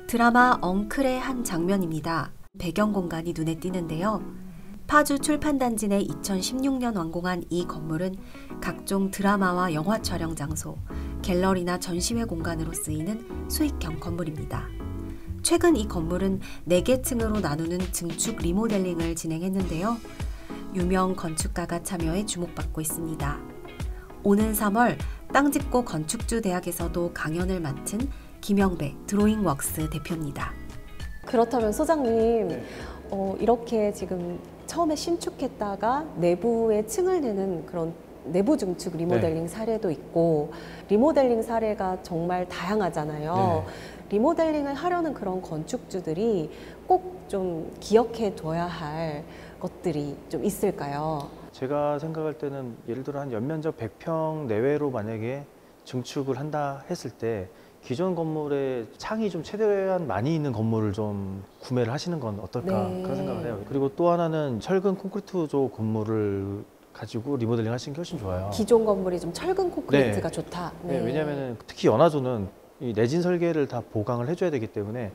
드라마 엉클의 한 장면입니다. 배경 공간이 눈에 띄는데요. 파주 출판단지 내 2016년 완공한 이 건물은 각종 드라마와 영화 촬영 장소, 갤러리나 전시회 공간으로 쓰이는 수익형 건물입니다. 최근 이 건물은 4개 층으로 나누는 증축 리모델링을 진행했는데요. 유명 건축가가 참여해 주목받고 있습니다. 오는 3월 땅짓고 건축주 대학에서도 강연을 맡은 김영배 드로잉웍스 대표입니다. 그렇다면 소장님, 이렇게 지금 처음에 신축했다가 내부에 층을 내는 그런 내부 증축 리모델링 사례도 있고, 리모델링 사례가 정말 다양하잖아요. 리모델링을 하려는 그런 건축주들이 꼭 좀 기억해 둬야 할 것들이 좀 있을까요? 제가 생각할 때는 예를 들어 한 연면적 100평 내외로 만약에 증축을 한다 했을 때 기존 건물에 창이 좀 최대한 많이 있는 건물을 좀 구매를 하시는 건 어떨까 그런 생각을 해요. 그리고 또 하나는 철근 콘크리트조 건물을 가지고 리모델링 하시는 게 훨씬 좋아요. 기존 건물이 좀 철근 콘크리트가 좋다. 왜냐하면 특히 연화조는 이 내진 설계를 다 보강을 해줘야 되기 때문에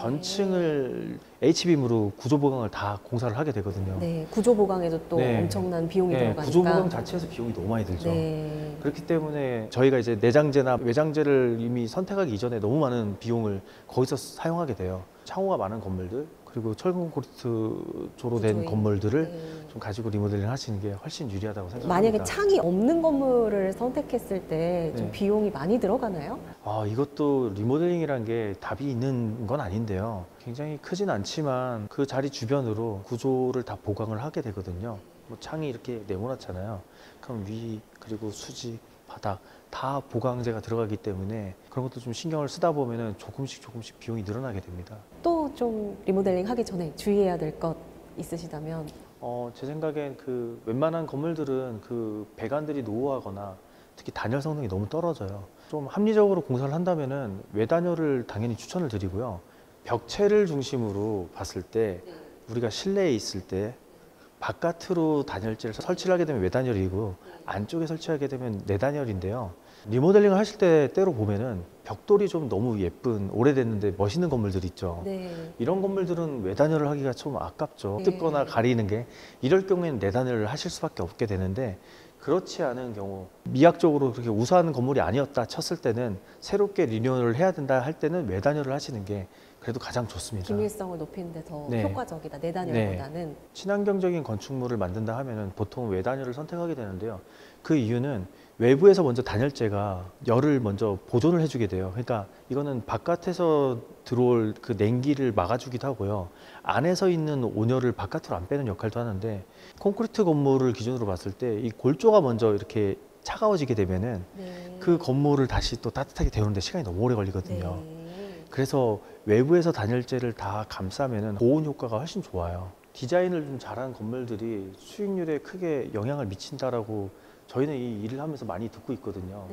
전층을 H빔으로 구조 보강을 다 공사를 하게 되거든요. 구조 보강에도 또 엄청난 비용이 들어가니까. 구조 보강 자체에서 비용이 너무 많이 들죠. 그렇기 때문에 저희가 이제 내장재나 외장재를 이미 선택하기 이전에 너무 많은 비용을 거기서 사용하게 돼요. 창호가 많은 건물들, 그리고 철근 콘크리트조로 된 건물들을 좀 가지고 리모델링 하시는 게 훨씬 유리하다고 생각합니다. 만약에 창이 없는 건물을 선택했을 때 좀 비용이 많이 들어가나요? 이것도 리모델링이란 게 답이 있는 건 아닌데요. 굉장히 크진 않지만 그 자리 주변으로 구조를 다 보강을 하게 되거든요. 뭐 창이 이렇게 네모났잖아요. 그럼 위, 그리고 수직, 바닥 다 보강재가 들어가기 때문에 그런 것도 좀 신경을 쓰다 보면은 조금씩 비용이 늘어나게 됩니다. 또 좀 리모델링 하기 전에 주의해야 될 것 있으시다면? 제 생각엔 그 웬만한 건물들은 그 배관들이 노후하거나 특히 단열 성능이 너무 떨어져요. 좀 합리적으로 공사를 한다면은 외단열을 당연히 추천을 드리고요. 벽체를 중심으로 봤을 때 우리가 실내에 있을 때 바깥으로 단열재를 설치를 하게 되면 외단열이고 안쪽에 설치하게 되면 내단열인데요. 리모델링을 하실 때 때로 보면은 벽돌이 좀 너무 예쁜 오래됐는데 멋있는 건물들 있죠. 이런 건물들은 외단열을 하기가 좀 아깝죠. 뜯거나 가리는 게. 이럴 경우에는 내단열을 하실 수밖에 없게 되는데, 그렇지 않은 경우 미학적으로 그렇게 우수한 건물이 아니었다 쳤을 때는 새롭게 리뉴얼을 해야 된다 할 때는 외단열을 하시는 게 그래도 가장 좋습니다. 기밀성을 높이는 데 더 효과적이다, 내단열보다는. 친환경적인 건축물을 만든다 하면은 보통 외단열을 선택하게 되는데요. 그 이유는 외부에서 먼저 단열재가 열을 먼저 보존을 해주게 돼요. 그러니까 이거는 바깥에서 들어올 그 냉기를 막아주기도 하고요. 안에서 있는 온열을 바깥으로 안 빼는 역할도 하는데, 콘크리트 건물을 기준으로 봤을 때 이 골조가 먼저 이렇게 차가워지게 되면은 그 건물을 다시 또 따뜻하게 데우는데 시간이 너무 오래 걸리거든요. 그래서 외부에서 단열재를 다 감싸면은 보온 효과가 훨씬 좋아요. 디자인을 좀 잘하는 건물들이 수익률에 크게 영향을 미친다라고 저희는 이 일을 하면서 많이 듣고 있거든요.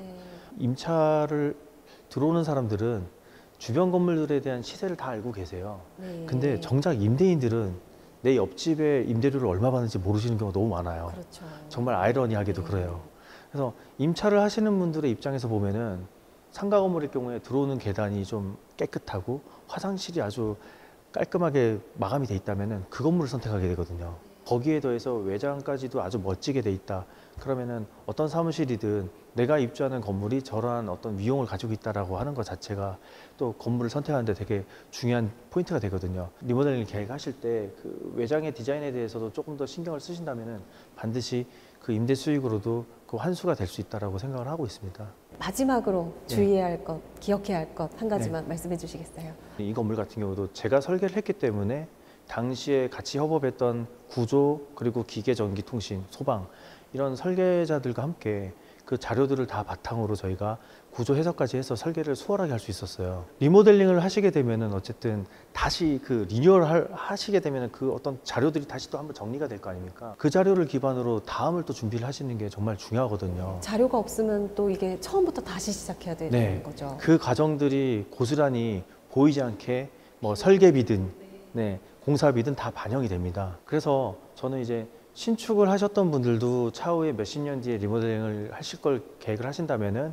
임차를 들어오는 사람들은 주변 건물들에 대한 시세를 다 알고 계세요. 근데 정작 임대인들은 내 옆집에 임대료를 얼마 받는지 모르시는 경우가 너무 많아요. 정말 아이러니하게도 그래요. 그래서 임차를 하시는 분들의 입장에서 보면은 상가 건물일 경우에 들어오는 계단이 좀 깨끗하고 화장실이 아주 깔끔하게 마감이 돼 있다면은 그 건물을 선택하게 되거든요. 거기에 더해서 외장까지도 아주 멋지게 돼 있다. 그러면은 어떤 사무실이든 내가 입주하는 건물이 저러한 어떤 위용을 가지고 있다라고 하는 것 자체가 또 건물을 선택하는데 되게 중요한 포인트가 되거든요. 리모델링 계획하실 때 그 외장의 디자인에 대해서도 조금 더 신경을 쓰신다면은 반드시 그 임대 수익으로도 그 환수가 될 수 있다라고 생각을 하고 있습니다. 마지막으로 주의해야 할 것, 기억해야 할 것 한 가지만 말씀해 주시겠어요? 이 건물 같은 경우도 제가 설계를 했기 때문에 당시에 같이 협업했던 구조, 그리고 기계, 전기, 통신, 소방 이런 설계자들과 함께 그 자료들을 다 바탕으로 저희가 구조 해석까지 해서 설계를 수월하게 할 수 있었어요. 리모델링을 하시게 되면은 어쨌든 다시 그 리뉴얼 하시게 되면은 그 어떤 자료들이 다시 또 한번 정리가 될 거 아닙니까? 그 자료를 기반으로 다음을 또 준비를 하시는 게 정말 중요하거든요. 자료가 없으면 또 이게 처음부터 다시 시작해야 되는 거죠. 그 과정들이 고스란히 보이지 않게 뭐 설계비든 공사비든 다 반영이 됩니다. 그래서 저는 이제 신축을 하셨던 분들도 차후에 몇십 년 뒤에 리모델링을 하실 걸 계획을 하신다면은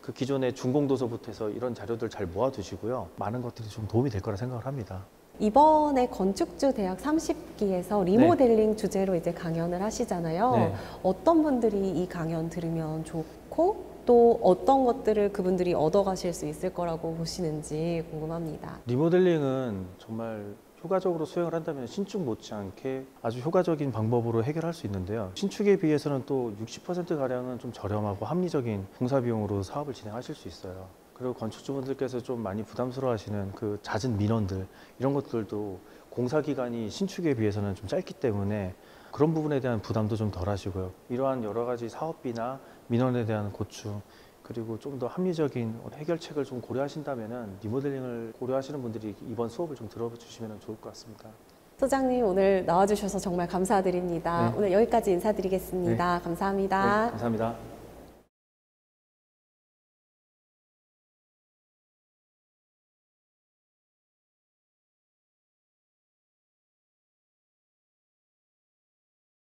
그 기존의 준공도서부터 해서 이런 자료들 잘 모아두시고요. 많은 것들이 좀 도움이 될 거라 생각을 합니다. 이번에 건축주 대학 30기에서 리모델링 주제로 이제 강연을 하시잖아요. 네. 어떤 분들이 이 강연 들으면 좋고 또 어떤 것들을 그분들이 얻어가실 수 있을 거라고 보시는지 궁금합니다. 리모델링은 정말 효과적으로 수행을 한다면 신축 못지않게 아주 효과적인 방법으로 해결할 수 있는데요. 신축에 비해서는 또 60%가량은 좀 저렴하고 합리적인 공사 비용으로 사업을 진행하실 수 있어요. 그리고 건축주분들께서 좀 많이 부담스러워하시는 그 잦은 민원들 이런 것들도 공사 기간이 신축에 비해서는 좀 짧기 때문에 그런 부분에 대한 부담도 좀 덜 하시고요. 이러한 여러 가지 사업비나 민원에 대한 고충 그리고 좀 더 합리적인 해결책을 좀 고려하신다면은 리모델링을 고려하시는 분들이 이번 수업을 좀 들어주시면 좋을 것 같습니다. 소장님 오늘 나와주셔서 정말 감사드립니다. 네. 오늘 여기까지 인사드리겠습니다. 감사합니다. 네, 감사합니다.